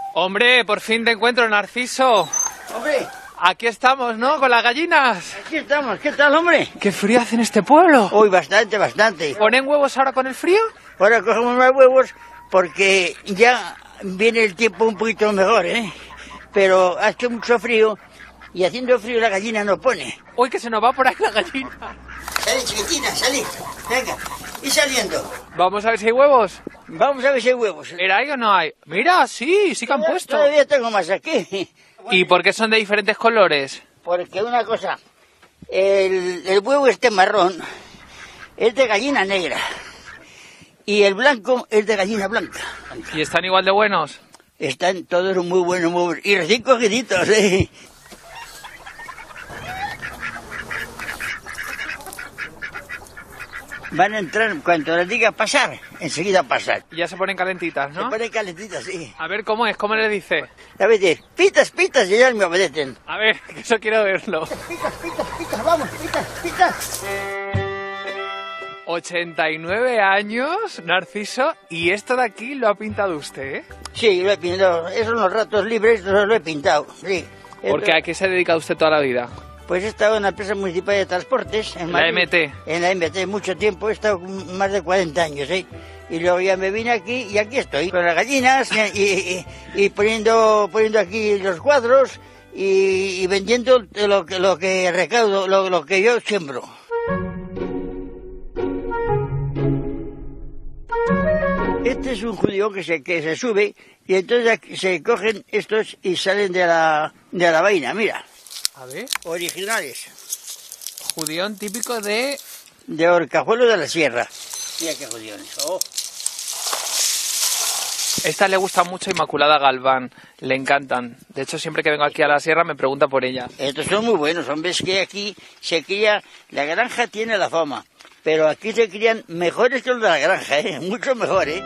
Hombre, por fin te encuentro, Narciso. Hombre, Aquí estamos, ¿no? Con las gallinas. aquí estamos. ¿Qué tal, hombre? ¿Qué frío hace en este pueblo? Uy, bastante, bastante. ¿Ponen huevos ahora con el frío? Ahora cogemos más huevos porque ya viene el tiempo un poquito mejor, ¿eh? Pero hace mucho frío y haciendo frío la gallina no pone. Uy, que se nos va por ahí la gallina. Salí, chiquitina, salí. Venga, y saliendo. Vamos a ver si hay huevos. Vamos a ver si hay huevos. ¿Era ahí o no hay? Mira, sí que han puesto. Todavía tengo más aquí. ¿Y por qué son de diferentes colores? Porque una cosa, el huevo este marrón es de gallina negra y el blanco es de gallina blanca. ¿Y están igual de buenos? Están todos muy buenos, muy buenos. Y recién cogiditos, ¿eh? Van a entrar, cuando les diga pasar, enseguida pasar. Y ya se ponen calentitas, Se ¿no? ponen calentitas, sí. A ver, ¿cómo es? ¿Cómo le dice? A veces, pitas, pitas, y ellas me obedecen. A ver, que eso quiero verlo. Pitas, pitas, pitas, vamos, pitas, pitas. 89 años, Narciso, y esto de aquí lo ha pintado usted, ¿eh? Sí, lo he pintado. Esos son los ratos libres, los lo he pintado, sí. Porque ¿a qué se ha dedicado usted toda la vida? Pues he estado en la empresa municipal de transportes. En La Madrid. MT. En la MT, mucho tiempo, he estado más de 40 años, ¿eh? Y luego ya me vine aquí y aquí estoy, con las gallinas y poniendo aquí los cuadros y vendiendo lo que recaudo, lo que yo siembro. Este es un judío que se sube y entonces aquí se cogen estos y salen de la vaina, mira. A ver. Originales. Judión típico de... De Horcajuelos de la Sierra. Mira qué judiones. Oh. Esta le gusta mucho a Inmaculada Galván, le encantan. De hecho, siempre que vengo aquí a la sierra me pregunta por ella. Estos son muy buenos, hombre, es que aquí se cría... La granja tiene la fama, pero aquí se crían mejores que los de la granja, ¿eh? Mucho mejor, ¿eh?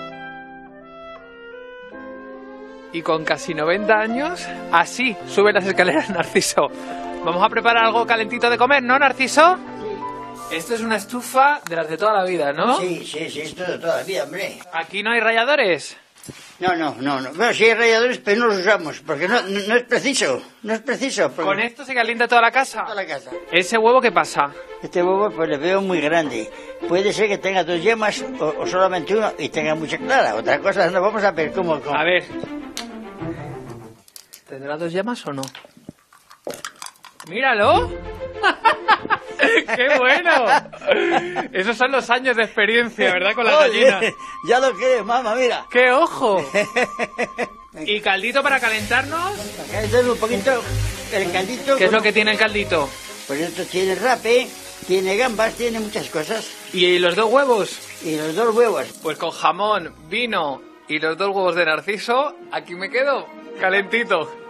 Y con casi 90 años, así sube las escaleras Narciso. Vamos a preparar algo calentito de comer, ¿no, Narciso? Sí. Esto es una estufa de las de toda la vida, ¿no? Sí, esto de toda la vida, hombre. ¿Aquí no hay ralladores? No. Bueno, sí hay ralladores, pero no los usamos, porque no es preciso. No es preciso. ¿Con esto se calienta toda la casa? Toda la casa. ¿Ese huevo qué pasa? Este huevo pues le veo muy grande. Puede ser que tenga 2 yemas o solamente uno y tenga mucha clara. Otra cosa, no vamos a ver cómo. A ver. ¿Tendrá 2 yemas o no? ¡Míralo! ¡Qué bueno! Esos son los años de experiencia, ¿verdad? Con la gallina. Ya lo crees, mamá, mira. ¡Qué ojo! ¿Y caldito para calentarnos? Para calentar un poquito el caldito. ¿Qué es lo que tiene el caldito? Pues esto tiene rape, tiene gambas, tiene muchas cosas. ¿Y los 2 huevos? Y los 2 huevos. Pues con jamón, vino y los 2 huevos de Narciso, aquí me quedo calentito.